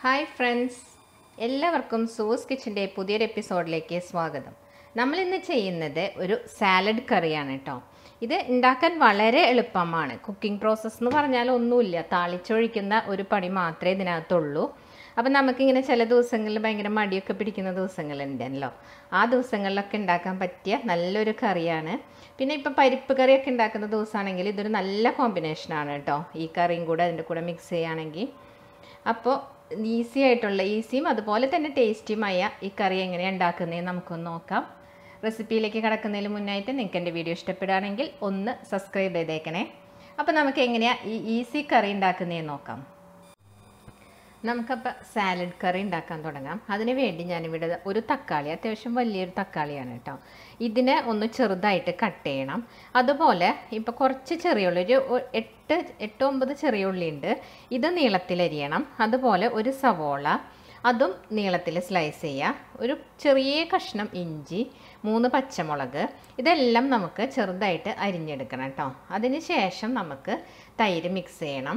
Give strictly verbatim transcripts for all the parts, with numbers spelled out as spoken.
Hi friends, എല്ലാവർക്കും സൂസ് കിച്ചൻ്റെ പുതിയൊരു എപ്പിസോഡിലേക്ക് സ്വാഗതം. നമ്മളിന്ന് ചെയ്യുന്നത് ഒരു സാലഡ് കറിയാണ് കേട്ടോ. ഇത് ഉണ്ടാക്കാൻ വളരെ എളുപ്പമാണ്. കുക്കിംഗ് പ്രോസസ്സ് എന്ന് പറഞ്ഞാൽ ഒന്നുമില്ല, താളിച്ചൊഴിക്കുന്ന ഒരു പണി മാത്രമേ ഇതിനകത്തുള്ളൂ. അപ്പം നമുക്കിങ്ങനെ ചില ദിവസങ്ങളിൽ ഭയങ്കര മടിയൊക്കെ പിടിക്കുന്ന ദിവസങ്ങളുണ്ടല്ലോ, ആ ദിവസങ്ങളിലൊക്കെ ഉണ്ടാക്കാൻ പറ്റിയ നല്ലൊരു കറിയാണ്. പിന്നെ ഇപ്പോൾ പരിപ്പ് കറിയൊക്കെ ഉണ്ടാക്കുന്ന ദിവസമാണെങ്കിൽ ഇതൊരു നല്ല കോമ്പിനേഷനാണ് കേട്ടോ, ഈ കറിയും കൂടെ അതിൻ്റെ കൂടെ മിക്സ് ചെയ്യുകയാണെങ്കിൽ. അപ്പോൾ ഈസി ആയിട്ടുള്ള ഈസിയും അതുപോലെ തന്നെ ടേസ്റ്റിയുമായ ഈ കറി എങ്ങനെയാണ് ഉണ്ടാക്കുന്നതെന്ന് നമുക്കൊന്ന് നോക്കാം. റെസിപ്പിയിലേക്ക് കടക്കുന്നതിന് മുന്നായിട്ട് നിങ്ങൾക്ക് എൻ്റെ വീഡിയോ ഇഷ്ടപ്പെടുകയാണെങ്കിൽ ഒന്ന് സബ്സ്ക്രൈബ് ചെയ്തേക്കണേ. അപ്പോൾ നമുക്ക് എങ്ങനെയാണ് ഈ ഈസി കറി ഉണ്ടാക്കുന്നതെന്ന് നോക്കാം. നമുക്കപ്പോൾ സാലഡ് കറി ഉണ്ടാക്കാൻ തുടങ്ങാം. അതിന് വേണ്ടി ഞാനിവിടെ ഒരു തക്കാളി, അത്യാവശ്യം വലിയൊരു തക്കാളിയാണ് കേട്ടോ, ഇതിനെ ഒന്ന് ചെറുതായിട്ട് കട്ട് ചെയ്യണം. അതുപോലെ ഇപ്പോൾ കുറച്ച് ചെറിയ ഉള്ളി, ഒരു എട്ട് എട്ട് ഒമ്പത് ചെറിയ ഉള്ളി ഉണ്ട്, ഇത് നീളത്തിലരിയണം. അതുപോലെ ഒരു സവോള, അതും നീളത്തിൽ സ്ലൈസ് ചെയ്യുക. ഒരു ചെറിയ കഷ്ണം ഇഞ്ചി, മൂന്ന് പച്ചമുളക്, ഇതെല്ലാം നമുക്ക് ചെറുതായിട്ട് അരിഞ്ഞെടുക്കണം കേട്ടോ. അതിന് ശേഷം നമുക്ക് തൈര് മിക്സ് ചെയ്യണം.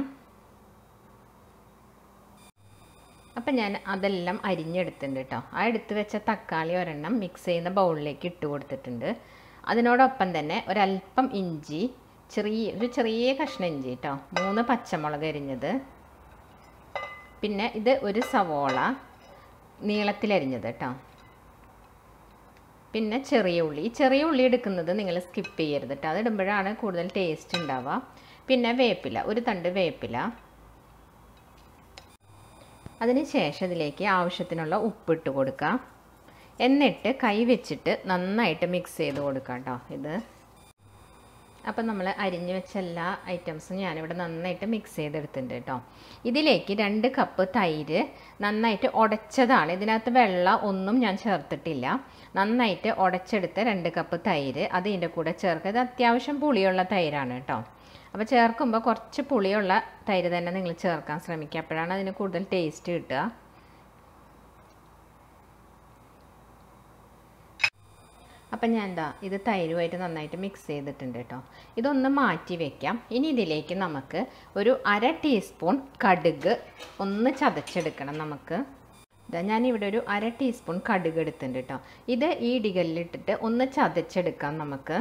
അപ്പം ഞാൻ അതെല്ലാം അരിഞ്ഞെടുത്തിട്ടുണ്ട് കേട്ടോ. ആ എടുത്ത് വെച്ച തക്കാളി ഒരെണ്ണം മിക്സ് ചെയ്യുന്ന ബൗളിലേക്ക് ഇട്ട് കൊടുത്തിട്ടുണ്ട്. അതിനോടൊപ്പം തന്നെ ഒരല്പം ഇഞ്ചി, ചെറിയ ഒരു ചെറിയ കഷ്ണം ഇഞ്ചി കേട്ടോ, മൂന്ന് പച്ചമുളക് അരിഞ്ഞത്, പിന്നെ ഇത് ഒരു സവോള നീളത്തിലരിഞ്ഞത് കേട്ടോ, പിന്നെ ചെറിയ ഉള്ളി. ചെറിയ ഉള്ളി എടുക്കുന്നത് നിങ്ങൾ സ്കിപ്പ് ചെയ്യരുത് കേട്ടോ, അതിടുമ്പോഴാണ് കൂടുതൽ ടേസ്റ്റ് ഉണ്ടാവുക. പിന്നെ വേപ്പില, ഒരു തണ്ട് വേപ്പില. അതിന് ശേഷം ഇതിലേക്ക് ആവശ്യത്തിനുള്ള ഉപ്പിട്ട് കൊടുക്കുക. എന്നിട്ട് കൈ വെച്ചിട്ട് നന്നായിട്ട് മിക്സ് ചെയ്ത് കൊടുക്കാം കേട്ടോ. ഇത് അപ്പം നമ്മൾ അരിഞ്ഞു വെച്ച എല്ലാ ഐറ്റംസും ഞാനിവിടെ നന്നായിട്ട് മിക്സ് ചെയ്തെടുത്തിട്ടുണ്ട് കേട്ടോ. ഇതിലേക്ക് രണ്ട് കപ്പ് തൈര് നന്നായിട്ട് ഉടച്ചതാണ്, ഇതിനകത്ത് വെള്ളം ഒന്നും ഞാൻ ചേർത്തിട്ടില്ല. നന്നായിട്ട് ഉടച്ചെടുത്ത് രണ്ട് കപ്പ് തൈര് അത് ഇതിൻ്റെ കൂടെ ചേർക്കുക. ഇത് അത്യാവശ്യം പുളിയുള്ള തൈരാണ് കേട്ടോ. അപ്പോൾ ചേർക്കുമ്പോൾ കുറച്ച് പുളിയുള്ള തൈര് തന്നെ നിങ്ങൾ ചേർക്കാൻ ശ്രമിക്കുക, അപ്പോഴാണ് അതിന് കൂടുതൽ ടേസ്റ്റ് കിട്ടുക. അപ്പം ഞാൻ എന്താ ഇത് തൈരുമായിട്ട് നന്നായിട്ട് മിക്സ് ചെയ്തിട്ടുണ്ട് കേട്ടോ. ഇതൊന്ന് മാറ്റി വയ്ക്കാം. ഇനി ഇതിലേക്ക് നമുക്ക് ഒരു അര ടീസ്പൂൺ കടുക് ഒന്ന് ചതച്ചെടുക്കണം. നമുക്ക് ഇതാ ഞാനിവിടെ ഒരു അര ടീസ്പൂൺ കടുക് എടുത്തിട്ടുണ്ട് കേട്ടോ. ഇത് ഈ ഇടികല്ലിട്ടിട്ട് ഒന്ന് ചതച്ചെടുക്കാം നമുക്ക്.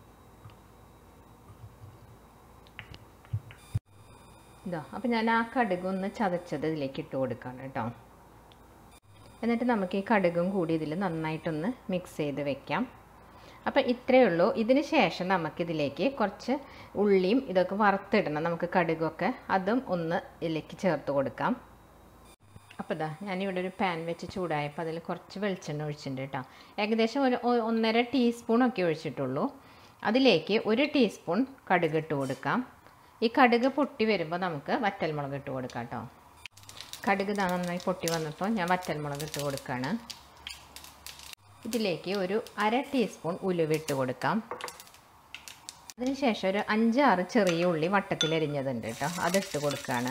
ഇതാ അപ്പം ഞാൻ ആ കടുക് ഒന്ന് ചതച്ചത് ഇതിലേക്ക് ഇട്ട് കൊടുക്കണം കേട്ടോ. എന്നിട്ട് നമുക്ക് ഈ കടുകും കൂടി ഇതിൽ നന്നായിട്ടൊന്ന് മിക്സ് ചെയ്ത് വെക്കാം. അപ്പം ഇത്രയേ ഉള്ളൂ. ഇതിന് ശേഷം നമുക്കിതിലേക്ക് കുറച്ച് ഉള്ളിയും ഇതൊക്കെ വറുത്തിടണം. നമുക്ക് കടുകൊക്കെ അതും ഒന്ന് ഇതിലേക്ക് ചേർത്ത് കൊടുക്കാം. അപ്പോൾ ഇതാ ഞാനിവിടെ ഒരു പാൻ വെച്ച് ചൂടായപ്പോൾ അതിൽ കുറച്ച് വെളിച്ചെണ്ണ ഒഴിച്ചിട്ടുണ്ട് കേട്ടോ. ഏകദേശം ഒരു ഒന്നര ടീസ്പൂണൊക്കെ ഒഴിച്ചിട്ടുള്ളൂ. അതിലേക്ക് ഒരു ടീസ്പൂൺ കടുക് ഇട്ട് കൊടുക്കാം. ഈ കടുക് പൊട്ടി വരുമ്പോൾ നമുക്ക് വറ്റൽമുളക് ഇട്ട് കൊടുക്കാം കേട്ടോ. കടുക് നന്നായി പൊട്ടി വന്നപ്പോൾ ഞാൻ വറ്റൽമുളക് ഇട്ട് കൊടുക്കുകയാണ്. ഇതിലേക്ക് ഒരു അര ടീസ്പൂൺ ഉലുവ ഇട്ട് കൊടുക്കാം. അതിനുശേഷം ഒരു അഞ്ചാറ് ചെറിയ ഉള്ളി വട്ടത്തിലരിഞ്ഞതുണ്ട് കേട്ടോ, അതിട്ട് കൊടുക്കുകയാണ്.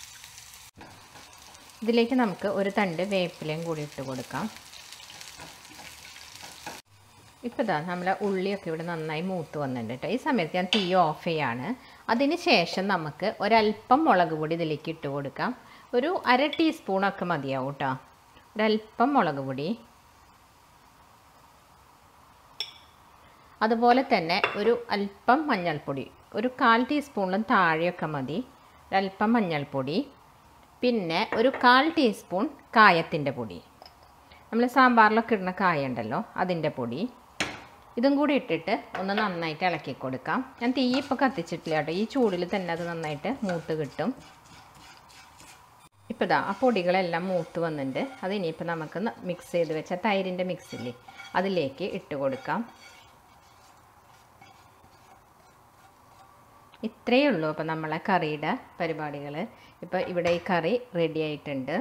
ഇതിലേക്ക് നമുക്ക് ഒരു തണ്ട് വേപ്പിലയും കൂടി ഇട്ട് കൊടുക്കാം. ഇപ്പോൾ ഇതാ നമ്മളെ ഉള്ളിയൊക്കെ ഇവിടെ നന്നായി മൂത്ത് വന്നിട്ടുണ്ട് കേട്ടോ. ഈ സമയത്ത് ഞാൻ തീ ഓഫ് ചെയ്യാണ്. അതിന് ശേഷം നമുക്ക് ഒരല്പം മുളക് പൊടി ഇതിലേക്ക് ഇട്ട് കൊടുക്കാം. ഒരു അര ടീസ്പൂണൊക്കെ മതിയാവും കേട്ടോ, ഒരല്പം മുളക് പൊടി. അതുപോലെ തന്നെ ഒരു അല്പം മഞ്ഞൾപ്പൊടി, ഒരു കാൽ ടീസ്പൂണിലും താഴെയൊക്കെ മതി, ഒരല്പം മഞ്ഞൾപ്പൊടി. പിന്നെ ഒരു കാൽ ടീസ്പൂൺ കായത്തിൻ്റെ പൊടി, നമ്മൾ സാമ്പാറിലൊക്കെ ഇടുന്ന കായ ഉണ്ടല്ലോ അതിൻ്റെ പൊടി, ഇതും കൂടി ഇട്ടിട്ട് ഒന്ന് നന്നായിട്ട് ഇളക്കി കൊടുക്കാം. ഞാൻ തീ ഇപ്പോൾ കത്തിച്ചിട്ടില്ല കേട്ടോ, ഈ ചൂടിൽ തന്നെ അത് നന്നായിട്ട് മൂത്ത് കിട്ടും. ഇപ്പോൾ ഇതാ ആ പൊടികളെല്ലാം മൂത്ത് വന്നിട്ടുണ്ട്. അത് ഇനിയിപ്പോൾ നമുക്ക് മിക്സ് ചെയ്ത് വെച്ച തൈരിൻ്റെ മിക്സില്ലേ അതിലേക്ക് ഇട്ട് കൊടുക്കാം. ഇത്രയേ ഉള്ളൂ അപ്പോൾ നമ്മളെ കറിയുടെ പരിപാടികൾ. ഇപ്പോൾ ഇവിടെ ഈ കറി റെഡി ആയിട്ടുണ്ട്.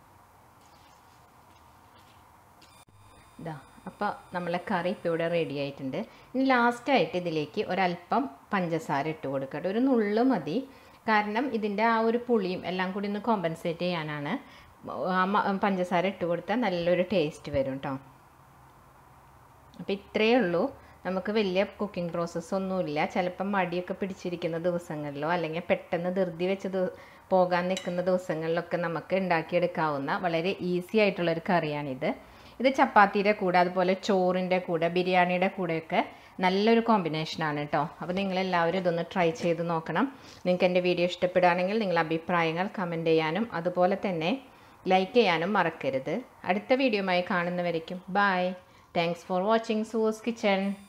ഇതാ അപ്പോൾ നമ്മളെ കറി ഇപ്പോൾ ഇവിടെ റെഡി ആയിട്ടുണ്ട്. ഇനി ലാസ്റ്റായിട്ട് ഇതിലേക്ക് ഒരല്പം പഞ്ചസാര ഇട്ട് കൊടുക്കട്ടെ, ഒരു നുള്ളു മതി. കാരണം ഇതിൻ്റെ ആ ഒരു പുളിയും എല്ലാം കൂടി ഒന്ന് കോമ്പൻസേറ്റ് ചെയ്യാനാണ് പഞ്ചസാര ഇട്ട് കൊടുത്താൽ നല്ലൊരു ടേസ്റ്റ് വരും കേട്ടോ. അപ്പോൾ ഇത്രയേ ഉള്ളൂ. നമുക്ക് വലിയ കുക്കിംഗ് പ്രോസസ്സൊന്നുമില്ല. ചിലപ്പം മടിയൊക്കെ പിടിച്ചിരിക്കുന്ന ദിവസങ്ങളിലോ അല്ലെങ്കിൽ പെട്ടെന്ന് ധൃതി വെച്ച് പോകാൻ നിൽക്കുന്ന ദിവസങ്ങളിലൊക്കെ നമുക്ക് ഉണ്ടാക്കിയെടുക്കാവുന്ന വളരെ ഈസി ആയിട്ടുള്ളൊരു കറിയാണിത്. ഇത് ചപ്പാത്തിയുടെ കൂടെ അതുപോലെ ചോറിൻ്റെ കൂടെ ബിരിയാണിയുടെ കൂടെയൊക്കെ നല്ലൊരു കോമ്പിനേഷനാണ് കേട്ടോ. അപ്പോൾ നിങ്ങളെല്ലാവരും ഇതൊന്ന് ട്രൈ ചെയ്ത് നോക്കണം. നിങ്ങൾക്ക് എൻ്റെ വീഡിയോ ഇഷ്ടപ്പെടുകയാണെങ്കിൽ നിങ്ങൾ അഭിപ്രായങ്ങൾ കമൻറ്റ് ചെയ്യാനും അതുപോലെ തന്നെ ലൈക്ക് ചെയ്യാനും മറക്കരുത്. അടുത്ത വീഡിയോയുമായി കാണുന്നവരേക്കും ബൈ. താങ്ക്സ് ഫോർ വാച്ചിങ് സൂവൂസ് കിച്ചൺ.